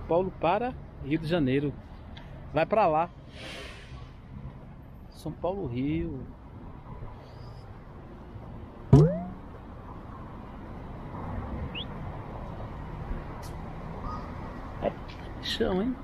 Paulo para Rio de Janeiro. Vai pra lá. São Paulo, Rio. É chão, hein?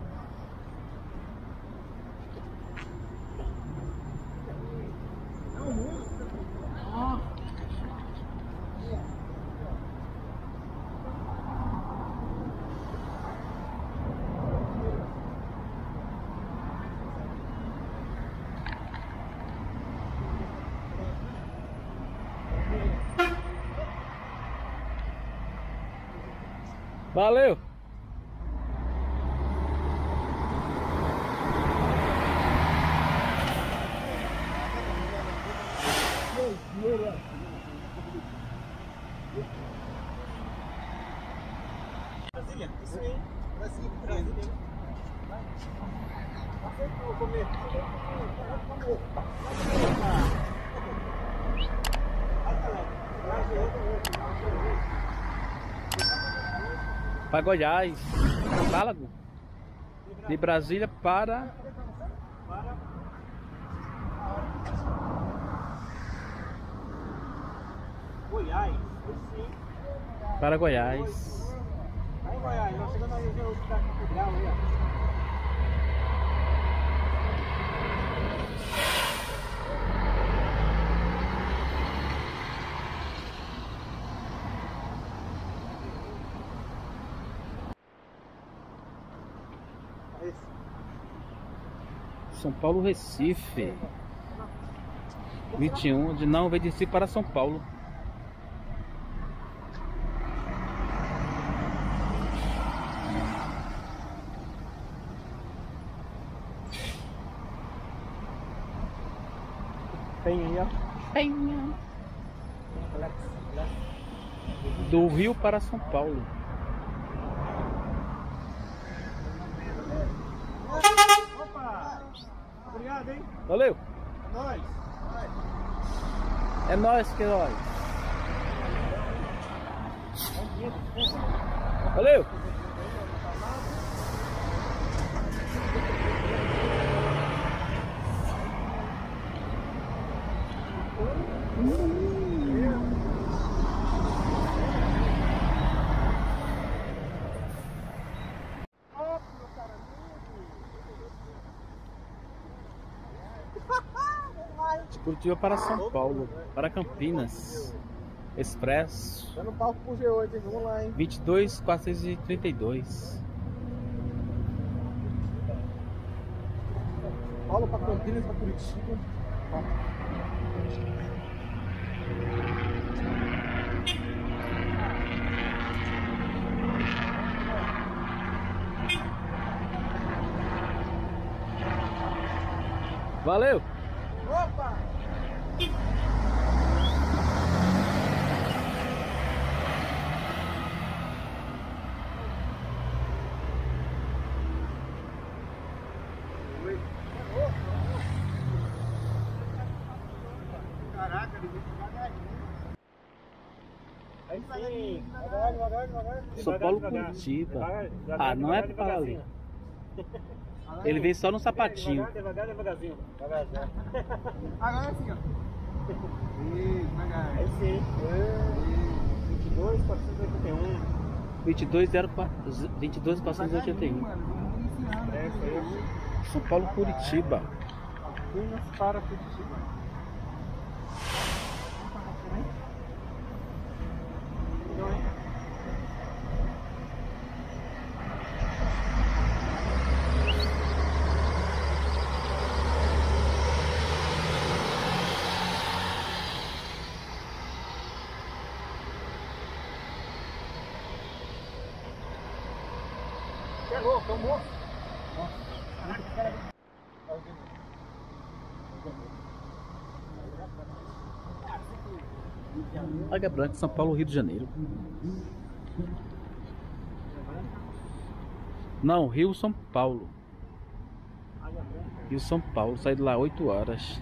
Valeu! Brasília, isso aí. Brasília. Para Goiás, catálogo de Brasília para Goiás, para Goiás. Aí Goiás, nós chegamos na região da Catedral aí, ó. São Paulo, Recife. 21 de não veio de Recife para São Paulo. Tem aí, ó. Penha. Do Rio para São Paulo. Opa! Obrigado, hein? Valeu! É nóis! É nóis que é nóis! Valeu! De Curitiba para São Paulo, para Campinas, Expresso. Tá no palco pro G8, hein? Vamos lá, hein? 22.432. Paulo pra Campinas, pra Curitiba. Valeu! Opa! Caraca, ele veio devagarinho. Aí sim, devagar. São Paulo, Curitiba. Ah, não é para ali. Ele vem só no sapatinho. Devagarzinho. Agora assim, ó. Devagar. Aí sim. 22.481. 22.481. É isso aí. São Paulo, Curitiba. Apenas para Curitiba. Chegou, tomou. Águia Branca, São Paulo, Rio de Janeiro. Não, Rio, São Paulo. Rio, São Paulo. Saí de lá 8 horas.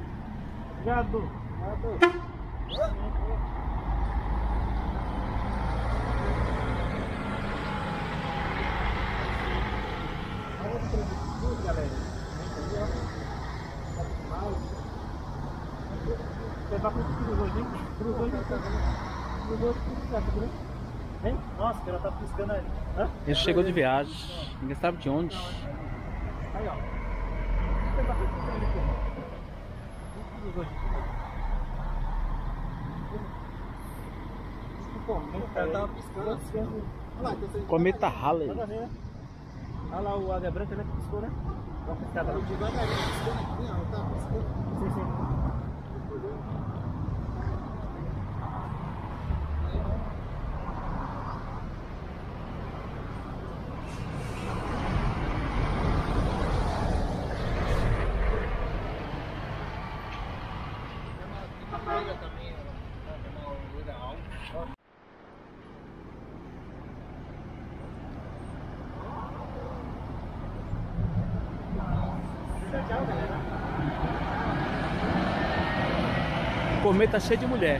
Obrigado. tudo, galera. Entendeu? Você vai pro cruz hoje, hein? Cruz hoje, tudo certo, né? Hein? Nossa, que ela tá piscando ali. Hã? Ele chegou de viagem, ninguém sabe de onde. Aí, ó. Você vai pro cruz hoje, cruz hoje. O cara tava piscando assim. Olha lá, então você... Cometa Halley. Olha lá o águia branca, né? Que piscou, né? Dá uma piscada lá. Devagarinho, piscando aqui, ó. Tá piscando. Sim, sim. Também, uma loira alta. Tchau, galera. O cometa cheio de mulher.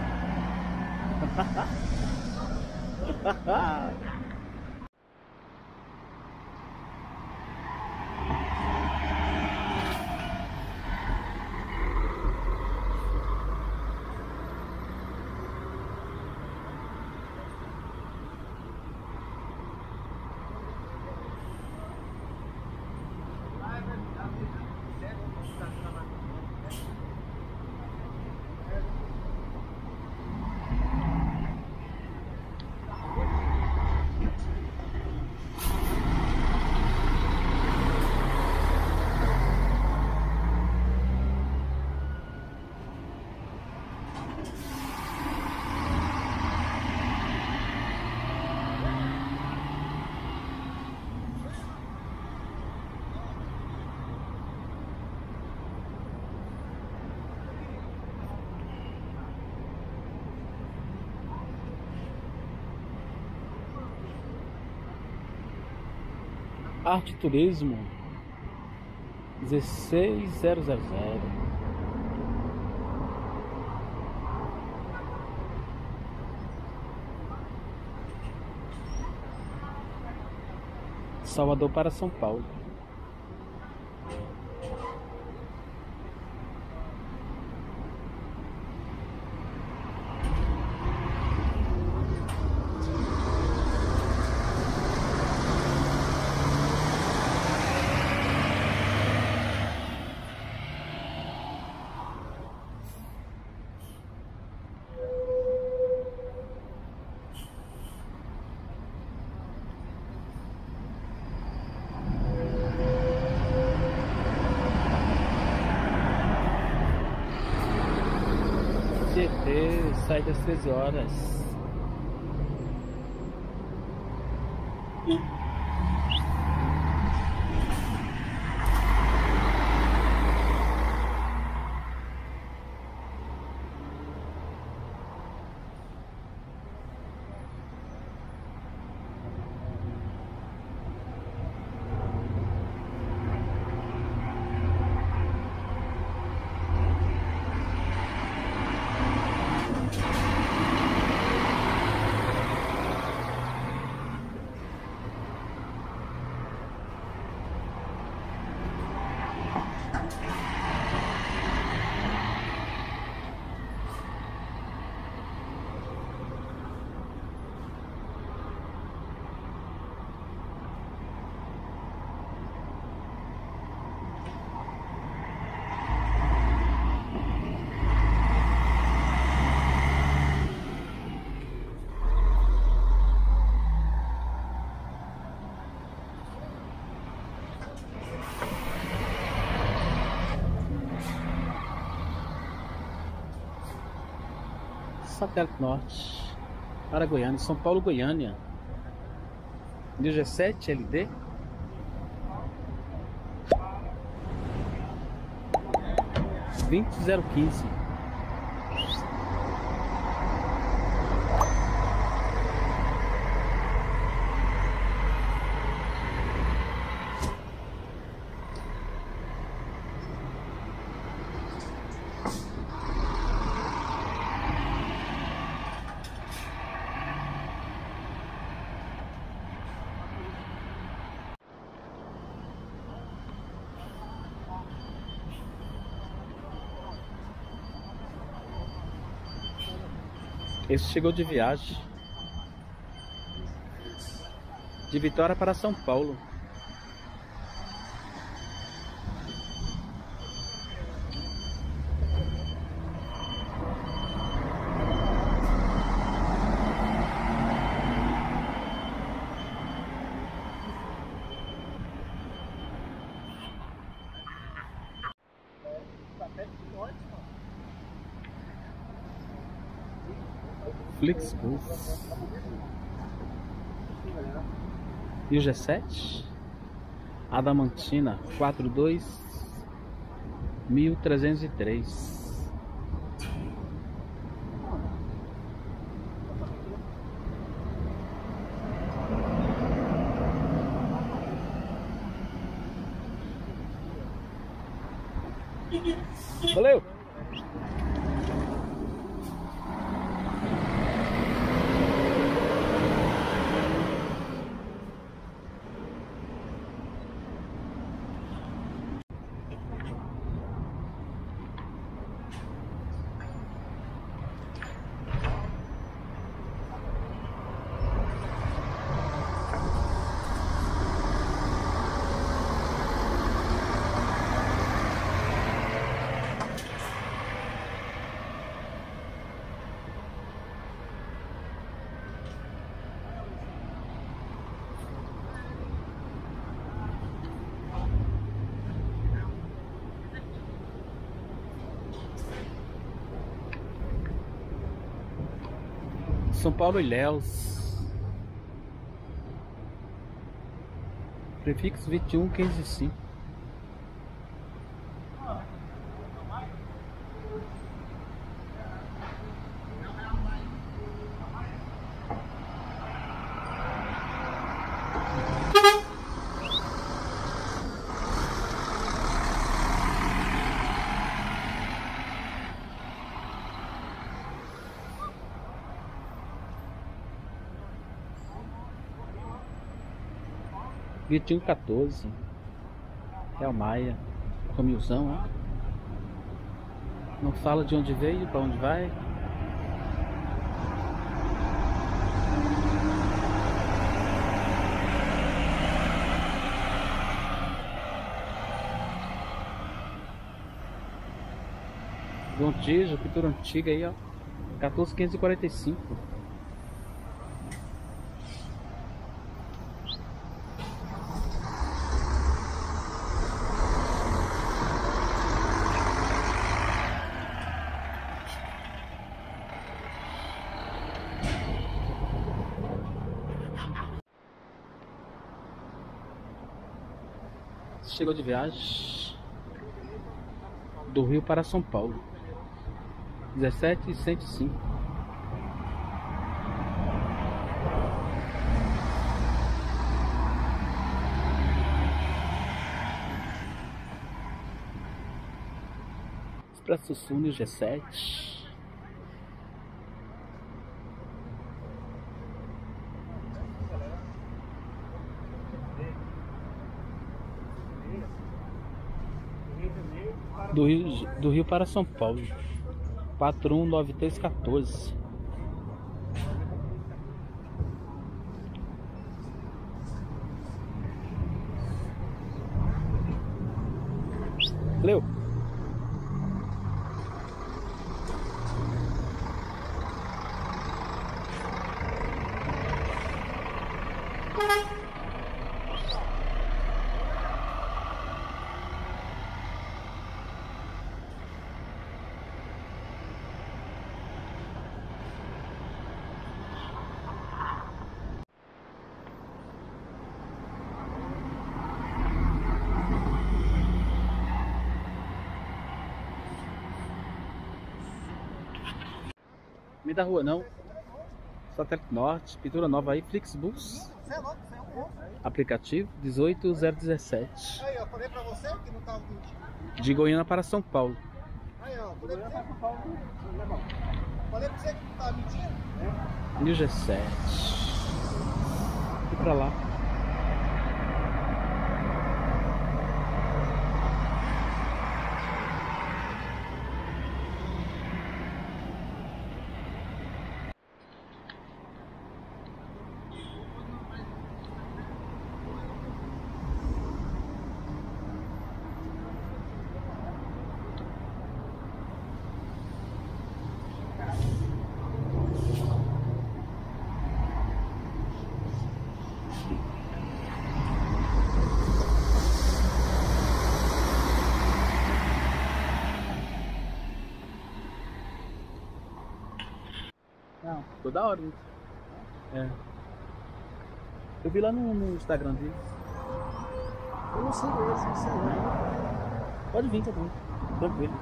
Arte Turismo 16000. Salvador para São Paulo. Tietê sai das 13 horas. Satélite Norte para Goiânia, São Paulo, Goiânia. Dia 17 LD 20015. Esse chegou de viagem. De Vitória para São Paulo. Flixbus. E o G7? Adamantina 42.303. Valeu! São Paulo, Ilhéus. Prefixo 21.505. Vitinho 14. Real Maia. Romilzão, ó. Não fala de onde veio, para onde vai. João Tijo, pintura antiga aí, ó. 14.545. Chegou de viagem do Rio para São Paulo. 17.105. Expresso Sul G7. Do Rio para São Paulo. 419314. Valeu! Me da rua não. Satélite Norte, pintura nova aí, Flixbus. Aplicativo 18017. Aí, ó, falei pra você que não tava mentindo. De Goiânia para São Paulo. Aí, ó, falei pra você que não tava mentindo. E o G7. E pra lá. Não, toda hora. Né? É. Eu vi lá no Instagram deles. Eu não sigo eles, não sei não. Pode vir, tá bom. Tranquilo.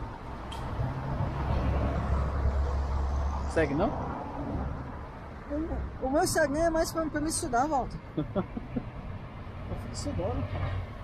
Segue não? O meu Instagram é mais pra me estudar, Walter. Eu fico estudando.